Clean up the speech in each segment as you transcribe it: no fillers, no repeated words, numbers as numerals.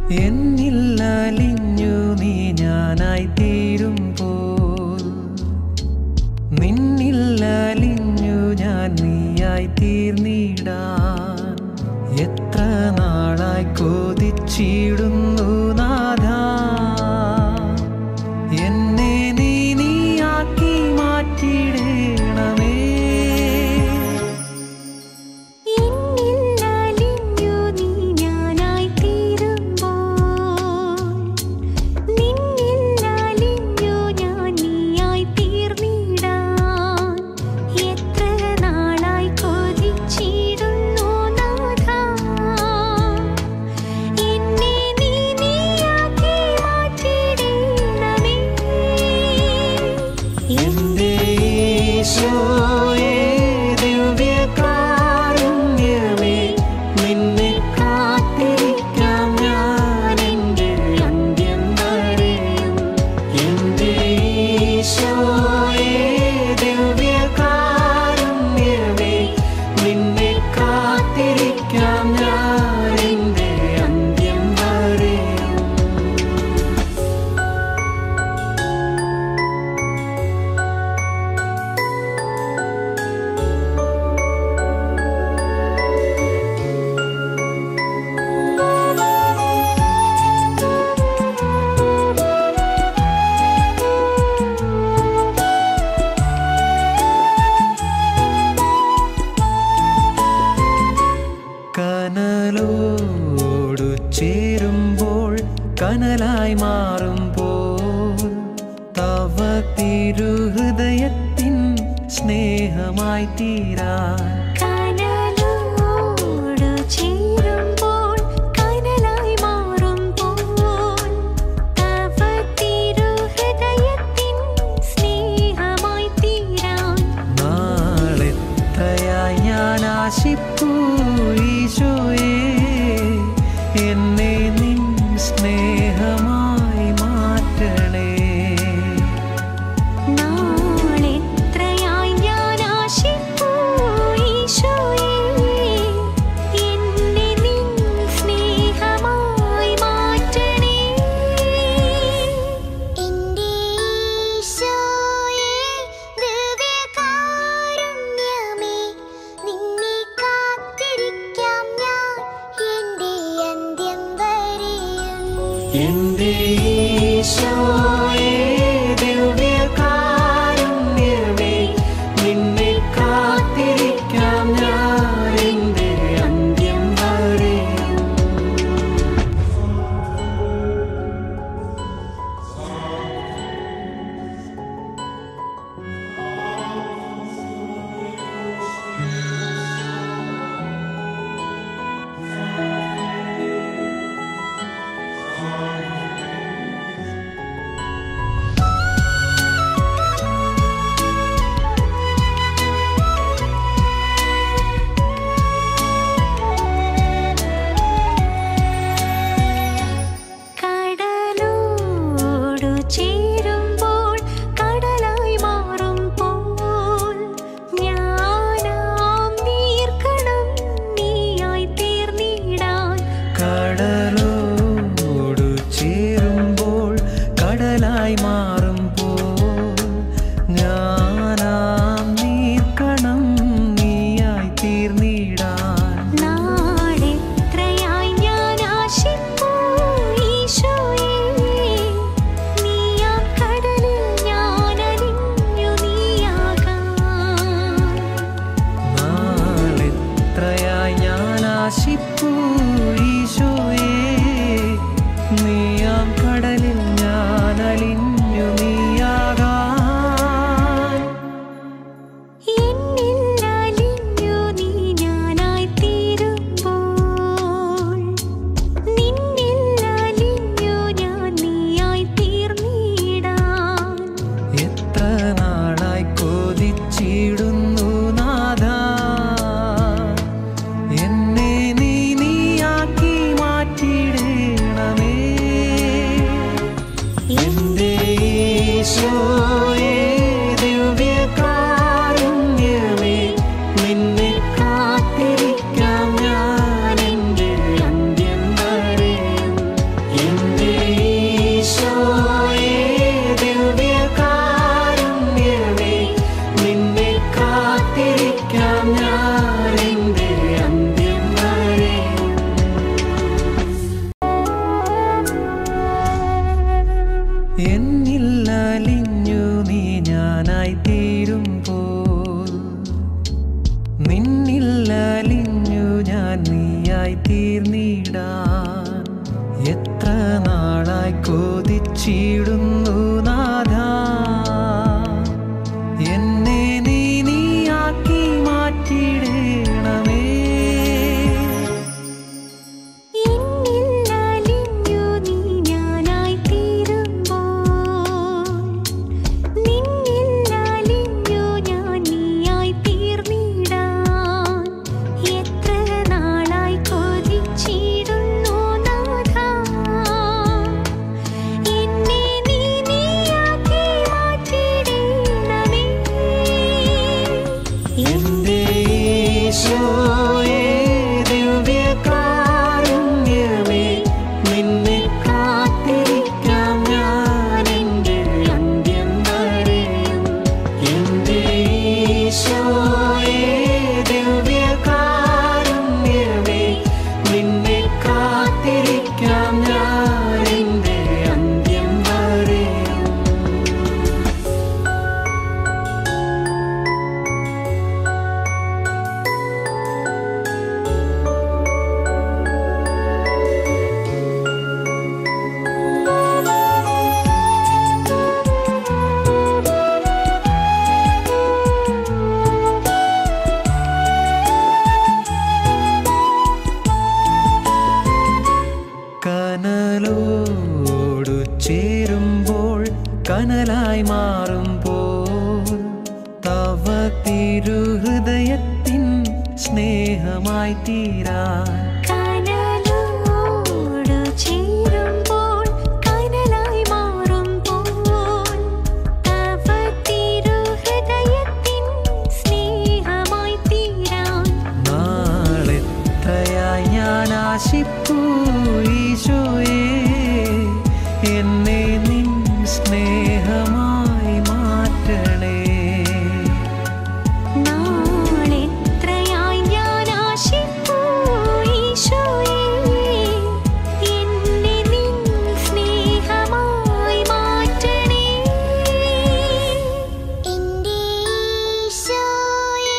എന്നിൽ അലിഞ്ഞു നീ ഞാനായി തീരുമ്പോൾ, നിന്നിൽ അലിഞ്ഞു ഞാൻ നീയായി തീർന്നിടാൻ എത്ര നാളായി കൊതിച്ചിടുന്നു നാഥാ. എന്നെ നീയാക്കി മാറ്റിയിടണമേ. കനലോടു ചേരുമ്പോൾ കനലായി മാറുമ്പോൾ തവ തിരുഹൃദയത്തിൻ സ്നേഹമായി തീരാൻ. നാളെത്രയായി ഞാൻ ആശിപ്പൂ ഈശോയേ, എന്നെ നിൻ സ്നേഹമായി മാറ്റണേ. നാളെത്രയായി ഞാൻ ആശിപ്പൂ ഈശോയേ, എന്നെ നിൻ സ്നേഹമായി മാറ്റണേ. എൻ്റെ ഈശോയേ ദിവ്യകാരുണ്യമേ, നിന്നെ കാത്തിരിക്കാം ഞാൻ എൻ്റെ അന്ത്യം വരെയും. എൻ്റെ ഈശോയേ ദിവ്യകാരുണ്യമേ, നിന്നെ കാത്തിരിക്കാം ഞാൻ എൻ്റെ അന്ത്യം വരെയും. കടലോടു ചേരുമ്പോൾ കടലായി മാറുമ്പോൾ ഞാനാം നീർക്കണം നീയായി തീർന്നിടാൻ. കടലോടു ചേരുമ്പോൾ കടലായി മാറുമ്പോൾ ഞാനാം നീർക്കണം നീയായി തീർന്നിടാൻ. നാളെത്രയായി ഞാൻ ആശിപ്പൂ ഈശോയേ, നീയാം കടലിൽ ഞാൻ അലിഞ്ഞു നീയാകാൻ. നാളെത്രയായി ഞാൻ ആശിപ്പൂ ഈശോയേ, നീയാം കടലിൽ ഞാൻ അലിഞ്ഞു നീയാകാൻ. എന്നിൽ അലിഞ്ഞു നീ ഞാനായി തീരുമ്പോൾ, നിന്നിൽ അലിഞ്ഞു ഞാൻ നീയായി തീർന്നിടാൻ. എത്ര നാളായി കൊതിച്ചിടുന്നു നാഥാ, എന്നെ നീയാക്കി മാറ്റി നീയായി തീർന്നിടാൻ എത്ര നാളായി കൊതിച്ചിടുന്നു നാഥാ എന്നെ നീയാക്കി മാറ്റിടേണമേ കനലോടു ചേരുമ്പോൾ കനലായി മാറുമ്പോൾ തവ തിരുഹൃദയത്തിൻ സ്നേഹമായി തീരാൻ കനലോടു ചേരുമ്പോൾ കനലായി മാറുമ്പോൾ തവ തിരുഹൃദയത്തിൻ സ്നേഹമായി തീരാൻ നാളെത്രയായി ഞാൻ ആശിപ്പൂ ഈശോയേ എന്നെ നിൻ സ്നേഹമായി മാറ്റണേ നാളെത്രയായി ഞാൻ ആശിപ്പൂ ഈശോയേ എന്നെ നിൻ സ്നേഹമായി മാറ്റണേ എൻ്റെ ഈശോയേ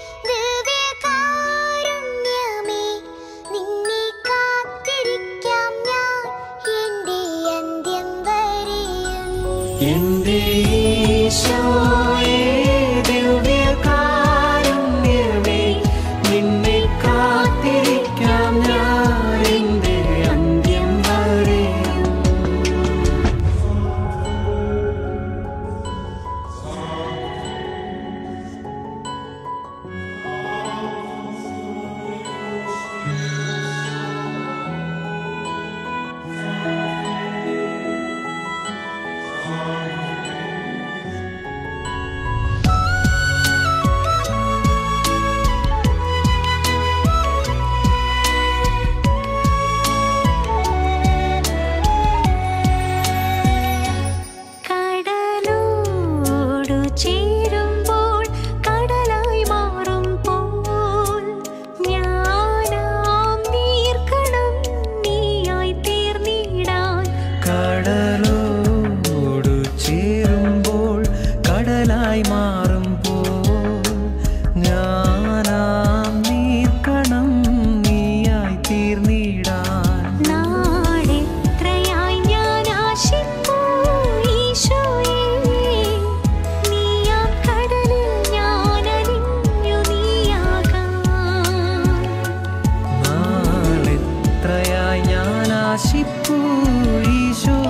ദിവ്യകാരുണ്യമേ നിന്നെ കാത്തിരിക്കാം ഞാൻ എൻ്റെ അന്ത്യം വരെയും എൻ്റെ ഈശോയേ ദിവ്യകാരുണ്യമേ നിന്നെ കാത്തിരിക്കാം ഞാൻ എൻ്റെ അന്ത്യം വരെയും കടലോടു ചേരുമ്പോൾ കടലായി മാറുമ്പോൾ ഞാനാം നീർക്കണം നീയായി തീർന്നിടാൻ കടലോടു ചേരുമ്പോൾ കടലായി മാറുമ്പോൾ ഞാനാം നീർക്കണം നീയായി തീർന്നിടാൻ നാളെത്രയായി ഞാൻ ആശിപ്പൂ ഈശോയേ നീയാം കടലിൽ ഞാൻ അലിഞ്ഞു നീയാകാൻ നാളെത്രയായി ഞാൻ ആശിപ്പൂ ഈശോ